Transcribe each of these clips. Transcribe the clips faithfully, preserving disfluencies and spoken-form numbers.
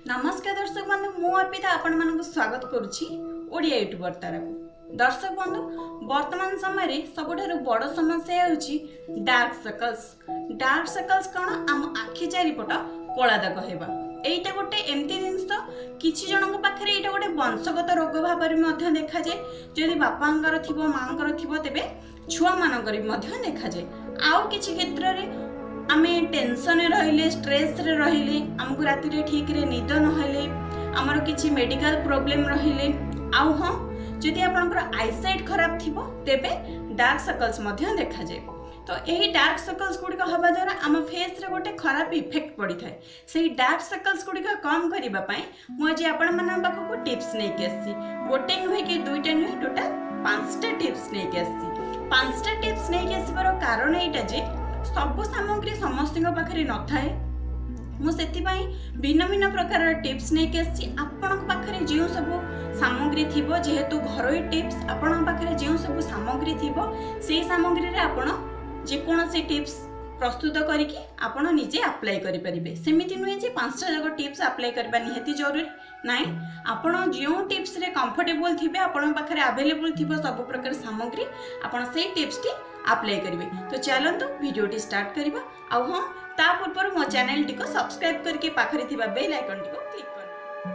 नमस्कार दर्शक बंधु मु अर्पिता आपण मानक स्वागत करुछि ओडिया यूट्यूब वार्ता को। दर्शक बंधु वर्तमान समय रे सबुठारु बड़ समस्या होछि डार्क सर्कल्स। डार्क सर्कल्स कौन आम आखि चारिपट कला दाग हेबा। एटा गोटे एमती जिनस किछि जनक पाखरे एटा गोटे वंशगत रोग भाव में देखा जाए। जदि बापांकर थिबो मांकर थिबो तेबे छुआ मानकर भी देखा जाए। आउ किछि क्षेत्र रे आमे टेंशन रहिले स्ट्रेस रे रहिले हमको राति रे ठीक रे निद नहले हमर किछि मेडिकल प्रॉब्लम रहिले आउ हां जदि आपनकर आईसाइट खराब थिबो तेबे डार्क सर्कल्स मध्य देखा जाए। तो यही डार्क सर्कल्स गुड़िक हवा द्वारा आम फेस रे गोटे खराब इफेक्ट पड़ी थाए। से डार्क सर्कल्स गुड़िक कम करबा पई मु आज आपण मन पाखको टिप्स नै के आसी। गोटे नुहे कि दुईटा नुहे टोटल पांचटा टिप्स नै के आसी। पांचटा टिप्स नै के आसीबार कारण एटा जे सबु सामग्री समस्त पाखे न थाए। मुझे भिन्न भिन्न प्रकार टिप्स नहीं आसी। आपण पाखे जो सब सामग्री थी जेहेतु घरोई टिप्स आपण पाखे जो सब सामग्री थी से सामग्री रे आपण जेकोसी टिप्स प्रस्तुत करके आपण निजे अप्लाई करें। सेमती नुहे जे पांचटा जाक टिप्स अप्लाई करबा निहाती जरूरी नाई। आपण जो टिप्स रे कंफर्टेबल थिबे आपण पाखे अवेलेबल थिबो सब प्रकार सामग्री आपण से टिप्स टी अप्लाई करेंगे। तो चलतु वीडियो टी स्टार्ट करबा। आउ हां ता पूर्व मो चैनल टी को सब्सक्राइब करके पाखरे थिबा बेल आइकन टी को क्लिक कर।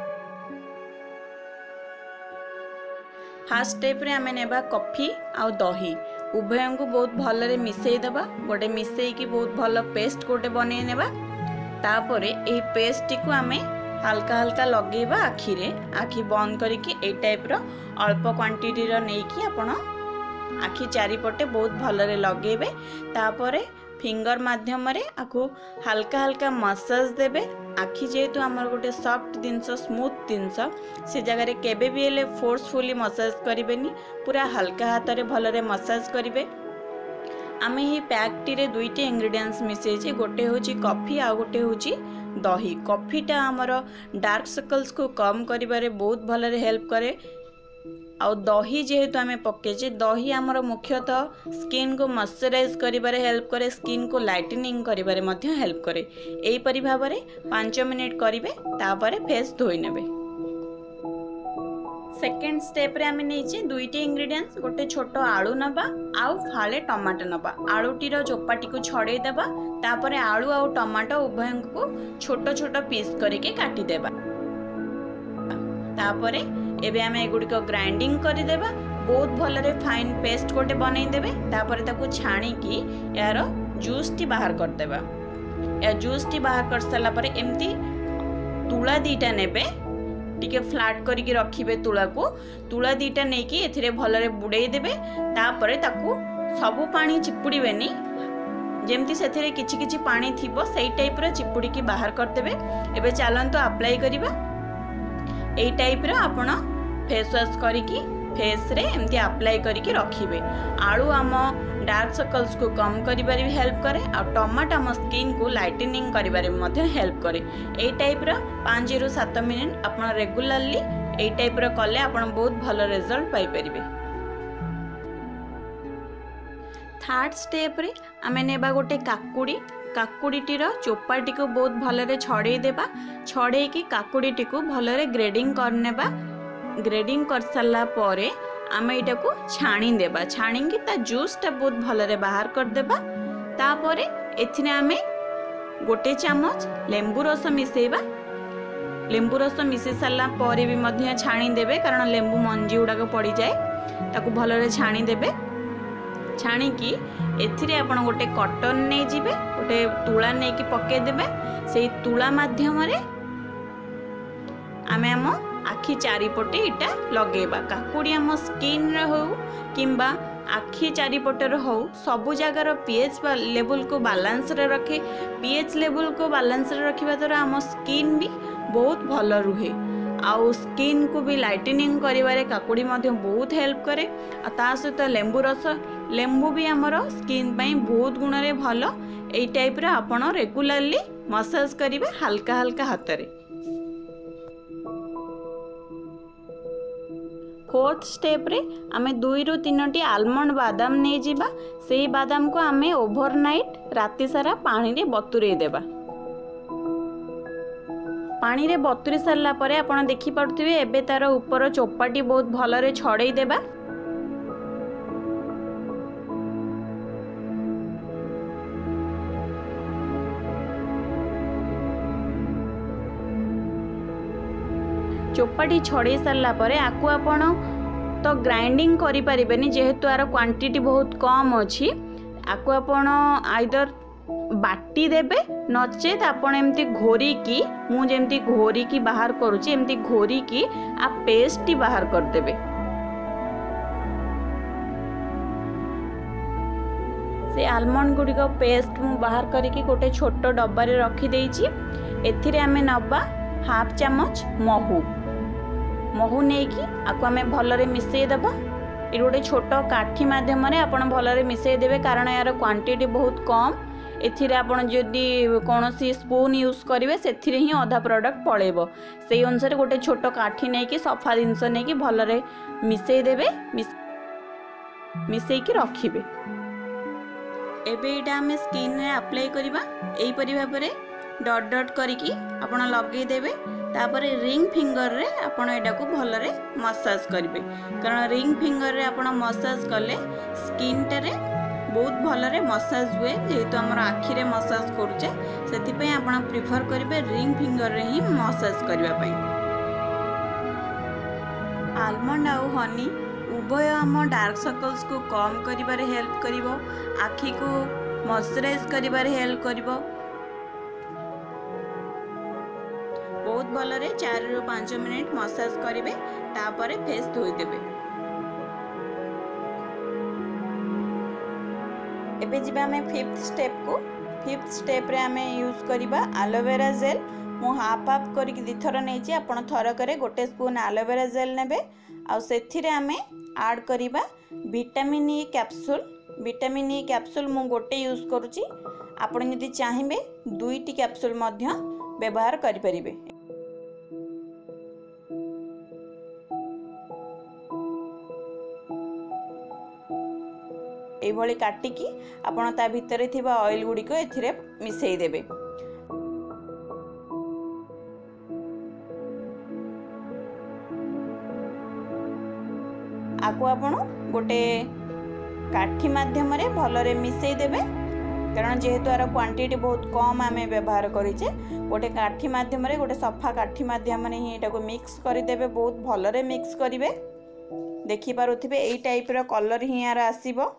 फर्स्ट स्टेप रे हमें नेबा कॉफी आउ दही उभय को बहुत भल रे मिसई देबा। गोटे मिसई की बहुत भल पेस्ट गोटे बनै नेबा। तापरे एही पेस्ट टी को हमें हल्का हल्का लगेबा आखि रे। आखि बंद करके ए टाइप रो अल्प क्वांटिटी रो नै कि आपण आखि चारिपटे बहुत भल लगे। तापरे फिंगर माध्यम रे आखु हल्का हल्का मसाज देबे। आखि जेहेतु आमर गोटे सॉफ्ट जिनस स्मूथ जिनस से जगह केबे भी हेले फोर्सफुली मसाज करिवेनी। पूरा हल्का हाथ रे भल रे मसाज करिवे। आमे ही पैक टी रे दुईटी इंग्रेडिएंट्स मिसै छी। गोटे होची कॉफी आ गोटे होची दही। कॉफीटा आमर डार्क सर्कल्स को कम करिबारे बहुत भल रे हेल्प करे। आउ दही जेहेतु आमे पकेचे दही आमर मुख्यतः स्किन को मॉइस्चराइज करिबारे हेल्प करे। स्किन को लाइटनिंग करिबारे मध्य हेल्प करे। एई परि भाबरे पाँच मिनिट करिवे तापरे फेस धोई नेबे। सेकेंड स्टेप रे आमे नेछि दुईटी इंग्रेडिएंट्स। गोटे छोटो आलू नबा आउ फाळे टमाटो नबा। आलूटी रो चोपाटी को छड़े देबा। तापरे आलू आउ टमाटो उभय को छोटो छोटो पीस करके काटी देबा। तापरे एबे आमे एगुडी को ग्राइंडिंग करि देबा। बहुत भल रे फाइन पेस्ट गोटे बनै देबे। तापरे ताकू छाणी की यार जूस टी बाहर कर देबा। या जूस टी बाहर कर सला परे एम्ति तुला दीटा नेबे। टिके फ्लैट करके रखिबे तुला को। तुला दीटा नै कि एथिरे भल रे बुडै देबे। तापरे ताकू सबु पानी चिपुडीबेनी। जेमती सेथिरे किछि किछि पानी थिबो सेई टाइप रो चिपुडी की बाहर कर देबे। एबे चालंतो अप्लाई करिबा। एई टाइप रो आपण फेस वॉश करिकी फेस रे एमती अप्लाई करिकी रखिबे। आलू आम डार्क सर्कल्स को कम करिबारे भी हेल्प करे। आ टमाटो आम स्किन को लाइटनिंग करिबारे मध्य हेल्प करे। एई टाइप रो पाँच रु सात मिनिट आपण रेगुलरली एई टाइप रो कले आपण बहुत भल रिजल्ट पाई परिबे। थर्ड स्टेप रे आमे नेबा गोटे काकुड़ी। काकुड़ीटीर चोपाटी को बहुत भल रे छड़े देबा। छड़े की काकुड़ीटी को भल रे ग्रेडिंग करनेबा। ग्रेडिंग कर साला परे आमे एटा को छाणी देबा। छाणी की ता जूस टा बहुत भल रे बाहर कर देबा। तापरे एथिने आमे गोटे चामच लेंबू रस मिसेबा। लेंबू रस मिसे साला परे भी मध्य छाणी देबे कारण लेंबू मंजी उडा को पड़ी जाए। ताकू भल रे छाणी देबे। छाणी की एथिरे आपण गोटे कॉटन नै जिबे। गोटे तुला नै की पके देबे। सेई तुला माध्यम रे आमे हम आखि चारिपटे इटा लगेबा। काकुड़ी आम स्किन रे हो किंबा आखि चारिपटे रे हो सबु जगार पीएच लेवल को बैलेंस रे रखे। पीएच लेवल को बैलेंस रे रखिबा द्वारा आम स्किन भी बहुत भल रुहे। आउ स्किन को भी लाइटनिंग करिवारे काकुड़ी मध्य बहुत हेल्प करे। आ ता सहित लेंबू रस लेंबू भी आमर स्किन पई बहुत गुण रे भल। एई टाइप रे आपण रेगुलरली मसाज करिवे हल्का हल्का हाथ रे। फोर्थ स्टेप रे आमे दुई रु तीनोटी आलमंड बादाम नै जिबा। सेही बादाम को आमे ओवरनाइट राति सारा पानी रे बतुरे देबा। पानी रे बतुरी सारा पर आपड़ देखिपे एबे तार ऊपर चोपाटी बहुत भलरे छड़े देबा। चोपाटी छड़े सारा पर आकु आपण तो ग्राइंडिंग करि परिबेनी जेहेतु आर क्वांटिटी बहुत कम अच्छी। आकु आपण आइदर बाटी देबे नचेत आपण एमती घोरी की मु जेमती घोरी की बाहर करूची एमती घोरी की आ पेस्ट बाहर कर देबे। से आलमंड गुडी को पेस्ट मु बाहर करिकी गोटे छोट डब्बा रे रखी देइची। एथिरे आमे नबा हाफ चम्मच महू महू नेकी आकु आमे भलरे मिसई देबा। ये गोटे छोट काठी माध्यम रे आपण भलरे मिसई देबे कारण यार क्वांटिटी बहुत कम। एथिरे आपण जदि कोनोसी स्पून यूज करिवे सेथिरे ही आधा प्रोडक्ट पळेबो। सेही अनुसार गोटे छोट काठी नेकी सफा जिंस नेकी भलरे मिसई देबे मिसई की रखिबे। एबे एटा हमें स्किन रे अप्लाई करबा। एई परि भाबरे डॉट डॉट करिकी आपण लगेई देबे। तापरे रिंग फिंगर रे आपण एटा को भलरे मसाज करिवे कारण रिंग फिंगर रे आपण मसाज कले स्किन टे बहुत भलरे मसाज हुए। जेहेतु आमर आखि रे मसाज करूचे सेति आपण प्रिफर करिवे रिंग फिंगर रे ही मसाज करबा पई। आलमंड आउ हनी उभय आम डार्क सर्कल्स को कम करिबारे हेल्प करिवो। आखि को मॉइस्चराइज करिबारे हेल्प करिवो। बहुत भलरे चार रु पाँच मिनिट मसाज करिवे तापरे फेस धोई देबे। एबे जिबा हमें फिफ्थ स्टेप को। फिफ्थ स्टेप रे हमें यूज करिबा एलोवेरा जेल। मु हाफ हाफ करिक दी थर नेची आपण थर करे गोटे स्पून एलोवेरा जेल नेबे आ सेथिरे हमें ऐड करिबा vitamin E capsule. Vitamin E capsule मु गोटे यूज करूची। आपण यदि चाहिबे दुईटी कैप्सूल मध्य व्यवहार करि परिबे। एभली काटिकी आपण ता भितरे थिबा ऑयल गुडी को एथिरे मिसई देबे। आकु आपण गोटे काठी माध्यम रे भलरे मिसई देबे कारण जेहेतु आर क्वांटिटी बहुत कम आमे व्यवहार करिचे। गोटे काठी माध्यम रे गोटे सफा काठी माध्यम रे ही एटा को मिक्स करि देबे। बहुत भलरे मिक्स करिवे। देखि पारुथिबे एई टाइप रो कलर ही यार आसीबो।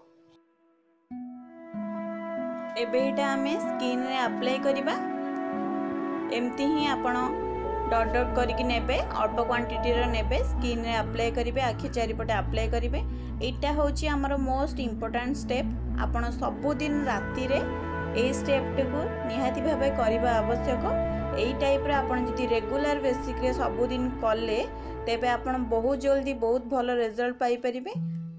एबे एटा हमें स्किन रे अप्लाई करिबा। एमती ही आपण डॉट डॉट करिक नेबे अल्प क्वांटिटी रो नेबे स्किन रे अप्लाई करिवे। आखि चारिपटे अप्लाई करिवे। एटा होची हमर मोस्ट इंपोर्टेंट स्टेप। आपण सब दिन राति रे ए स्टेप को निहाती भाबे करिबा आवश्यक। एई टाइप रे आपण जदि रेगुलर बेसिक रे सब दिन कले तेबे आपण बहुत जल्दी बहुत भलो रिजल्ट पाई परिबे।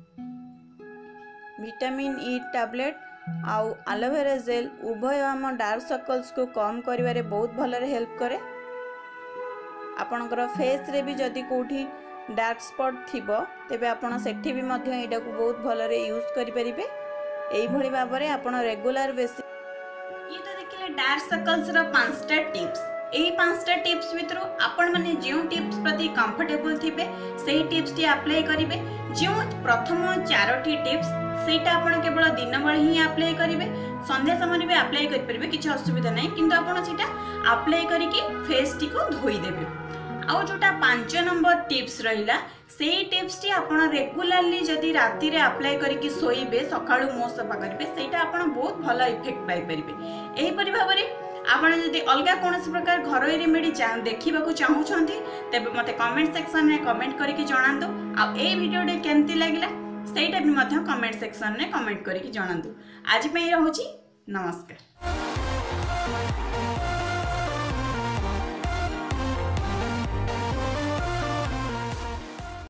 विटामिन ई टैबलेट आउ एलोवेरा जेल उभय आम डार्क सर्कल्स को कम करिवारे बहुत भलरे हेल्प करे। आपणकर फेस रे भी जदि कोठी डार्क स्पॉट थिबो तेबे आपण सेठी भी मध्य एटा को बहुत भलरे यूज करि परिबे। एई भली भाबरे आपण रेगुलर बेसिस ये तो देखिले डार्क सर्कल्स रो पांचटा टिप्स। एही पांचटा टिप्स भितरु आपण माने जेउ टिप्स प्रति कंफर्टेबल थिबे सेही टिप्स टी अप्लाई करिवे। जेउ प्रथम चारोटी टिप्स सेटा आपण केवल दिन बेले ही अप्लाई करिवे। संध्या समय भी अप्लाई करि परिबे किछि असुविधा नै किंतु आपण सेटा अप्लाई करिके फेस टी को धोई देबे। आउ जोटा पांच नंबर टिप्स रहिला सेही टिप्स टी आपण रेगुलरली जदि राति रे अप्लाई करिके सोइबे सकाळु मो सफा करिवे सेटा आपण बहुत भलो इफेक्ट पाई परिबे। एही परि भाबरे आपण जदि अलगा कोनोसी प्रकार घरोई रेमेडी देखिबा को चाहूछंती तेबे मते कमेंट सेक्शन रे कमेंट करिके जणांतु। आ ए वीडियो डे केमती लागिला सेटा भी मध्य कमेंट सेक्शन रे कमेंट करिके जणांतु। आज पई रहूची नमस्कार।